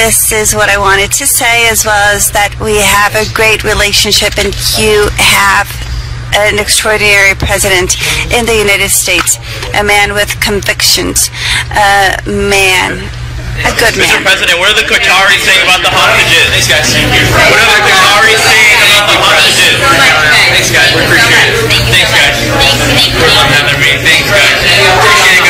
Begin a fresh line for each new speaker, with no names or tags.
this is what I wanted to say, as well as that we have a great relationship, and you have an extraordinary president in the United States, a man with convictions, a good man.
Mr. President, what are the Qataris saying about the hostages? Thanks, guys. What are the Qataris saying about the hostages? Thanks, guys. We appreciate it. Thanks, guys. Thanks, guys. Thanks, guys.